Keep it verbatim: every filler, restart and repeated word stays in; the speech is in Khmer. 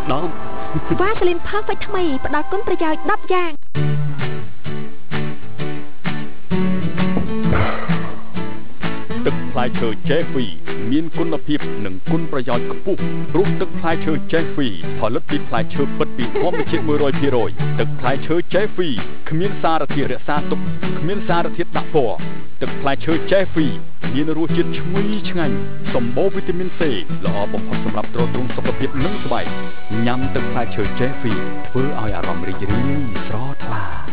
đó Vaseline Perfect ថ្មីផ្ដល់គុណប្រយោជន៍ đập យ៉ាងទឹកផ្លែឈើ Jefi មានគុណភាពនិងគុណប្រយោជន៍ខ្ពស់ព្រោះទឹកផ្លែឈើ Jefi ផលិតពីផ្លែឈើពិតពីធម្មជាតិ one hundred percent ទឹកផ្លែឈើ Jefi គ្មានសារធាតុរក្សាទុកគ្មានសារធាតុដាក់ពណ៌ទឹកផ្លែឈើ Jefi មានរសជាតិឈ្ងុយឆ្ងាញ់សម្បូរវីតាមីន C ល្អបំផុតសម្រាប់ទ្រទ្រង់សុខភាពនិងស្បែកញ៉ាំទឹកផ្លែឈើ Jefi ធ្វើឲ្យអារម្មណ៍រីករាយស្រស់ថ្លា